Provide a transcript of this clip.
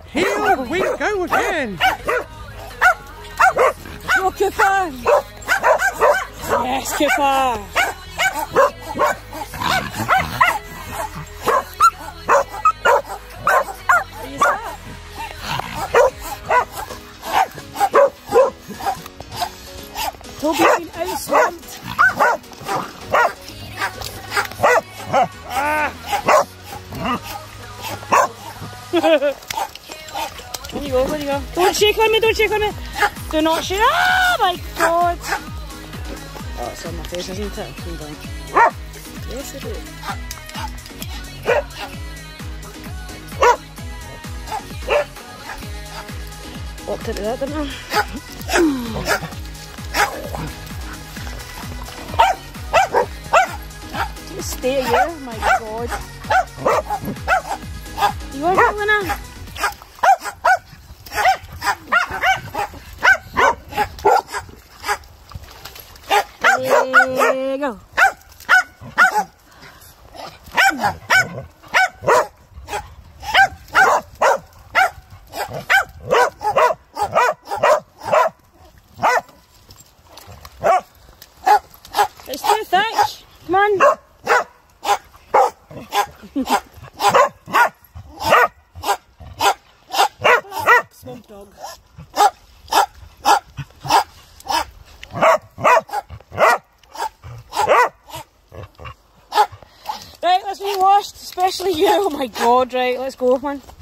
Here we go again. Go, Cooper. Yes, Cooper. Toby's been out-slumped. Where you go, where you go? Don't shake on me, don't shake on me. Do not shake. Oh my god. Oh, it's on my face, isn't it? Yes, it is. Walked into that, didn't I? Just stay here, oh my god. You want it, Lena? There you go. It's too thick. Come on. Swamp dog. Right, let's be washed, especially you. Oh my god, right, let's go, man.